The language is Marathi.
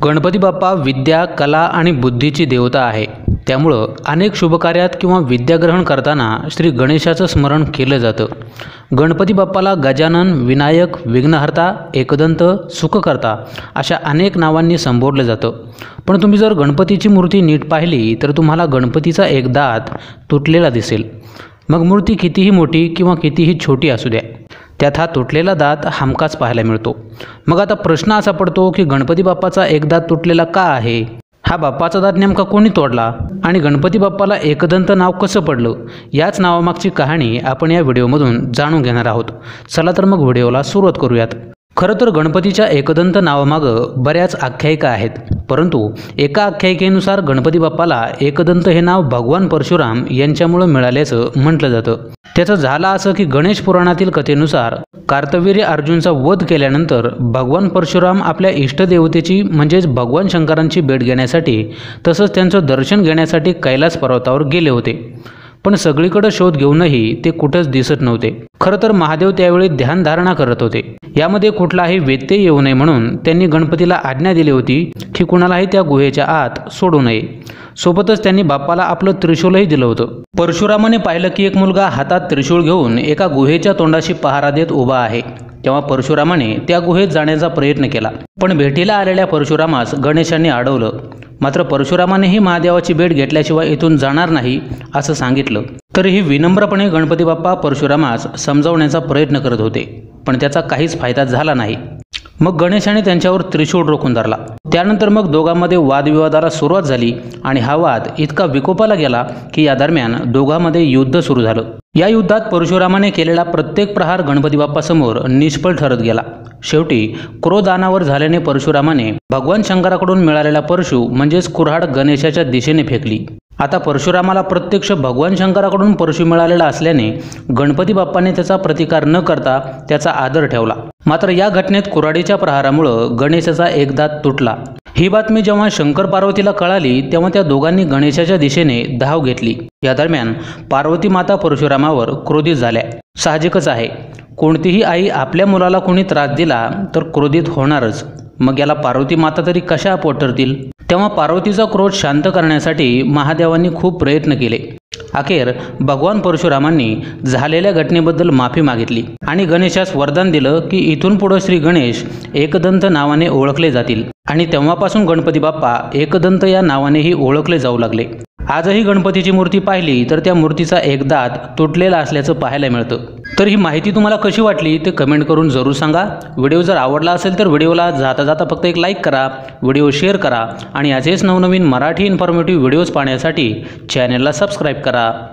गणपती बाप्पा विद्या, कला आणि बुद्धीची देवता आहे। त्यामुळं अनेक शुभकार्यात किंवा विद्याग्रहण करताना श्री गणेशाचं स्मरण केलं जातं। गणपती बाप्पाला गजानन, विनायक, विघ्नहर्ता, एकदंत, सुखकर्ता अशा अनेक नावांनी संबोधलं जातं। पण तुम्ही जर गणपतीची मूर्ती नीट पाहिली तर तुम्हाला गणपतीचा एक दात तुटलेला दिसेल। मग मूर्ती कितीही मोठी किंवा कितीही छोटी असू द्या, त्यात हा तुटलेला दात हमखास पाहायला मिळतो। मग आता प्रश्न असा पडतो की गणपती बाप्पाचा एक दात तुटलेला का आहे? हा बाप्पाचा दात नेमका कोणी तोडला आणि गणपती बाप्पाला एकदंत नाव कसं पडलं? याच नावामागची कहाणी आपण या व्हिडिओमधून जाणून घेणार आहोत। चला तर मग व्हिडिओला सुरुवात करूयात। खरं तर गणपतीच्या एकदंत नावामागं बऱ्याच आख्यायिका आहेत, परंतु एका आख्यायिकेनुसार गणपती बाप्पाला एकदंत हे नाव भगवान परशुराम यांच्यामुळे मिळाल्याचं म्हटलं जातं। त्याचं झालं असं की गणेश पुराणातील कथेनुसार कार्तवीर्य अर्जुनचा वध केल्यानंतर भगवान परशुराम आपल्या इष्टदेवतेची म्हणजेच भगवान शंकरांची भेट घेण्यासाठी तसंच त्यांचं दर्शन घेण्यासाठी कैलास पर्वतावर गेले होते। पण सगळीकडे शोध घेऊनही ते कुठंच दिसत नव्हते। खरं तर महादेव त्यावेळी ध्यानधारणा करत होते। यामध्ये कुठलाही व्यत्यय येऊ नये म्हणून त्यांनी गणपतीला आज्ञा दिली होती की कुणालाही त्या गुहेच्या आत सोडू नये। सोबतच त्यांनी बाप्पाला आपलं त्रिशूलही दिलं होतं। परशुरामाने पाहिलं की एक मुलगा हातात त्रिशूल घेऊन एका गुहेच्या तोंडाशी पहारा देत उभा आहे। तेव्हा परशुरामाने त्या गुहेत जाण्याचा प्रयत्न केला, पण भेटीला आलेल्या परशुरामास गणेशांनी अडवलं। मात्र परशुरामानेही महादेवाची भेट घेतल्याशिवाय इथून जाणार नाही असं सांगितलं। तरीही विनम्रपणे गणपती बाप्पा परशुरामास समजावण्याचा प्रयत्न करत होते, पण त्याचा काहीच फायदा झाला नाही। मग गणेशाने त्यांच्यावर त्रिशूळ रोखून धरला। त्यानंतर मग दोघांमध्ये वादविवादाला सुरुवात झाली आणि हा वाद इतका विकोपाला गेला की या दरम्यान दोघांमध्ये युद्ध सुरू झालं। या युद्धात परशुरामाने केलेला प्रत्येक प्रहार गणपती बाप्पासमोर निष्फळ ठरत गेला। शेवटी क्रोध अनावर झाल्याने परशुरामाने भगवान शंकराकडून मिळालेला परशु म्हणजेच कुऱ्हाड गणेशाच्या दिशेने फेकली। आता परशुरामाला प्रत्यक्ष भगवान शंकराकडून परशु मिळालेला असल्याने गणपती बाप्पाने त्याचा प्रतिकार न करता त्याचा आदर ठेवला। मात्र या घटनेत कुऱ्हाडीच्या प्रहारामुळे गणेशाचा एक दात तुटला। ही बातमी जेव्हा शंकर पार्वतीला कळाली तेव्हा त्या दोघांनी गणेशाच्या दिशेने धाव घेतली। या दरम्यान पार्वती माता परशुरामावर क्रोधित झाल्या। साहजिकच आहे, कोणतीही आई आपल्या मुलाला कोणी त्रास दिला तर क्रोधित होणारच। मग याला पार्वती माता तरी कशा पोट ठरतील? तेव्हा पार्वतीचा क्रोध शांत करण्यासाठी महादेवांनी खूप प्रयत्न केले। अखेर भगवान परशुरामांनी झालेल्या घटनेबद्दल माफी मागितली आणि गणेशास वरदान दिलं की इथून पुढे श्री गणेश एकदंत नावाने ओळखले जातील। आणि तेव्हापासून गणपती बाप्पा एकदंत या नावानेही ओळखले जाऊ लागले। आजही गणपतीची मूर्ती पाहिली तर त्या मूर्तीचा एक दात तुटलेला असल्याचं पाहायला मिळतं। तर ही माहिती तुम्हाला कशी वाटली ते कमेंट करून जरूर सांगा। व्हिडिओ जर आवडला असेल तर व्हिडिओला जाता जाता फक्त एक लाईक करा, व्हिडिओ शेअर करा आणि असेच नवनवीन मराठी इन्फॉर्मेटिव्ह व्हिडिओज पाहण्यासाठी चॅनलला सबस्क्राईब करा।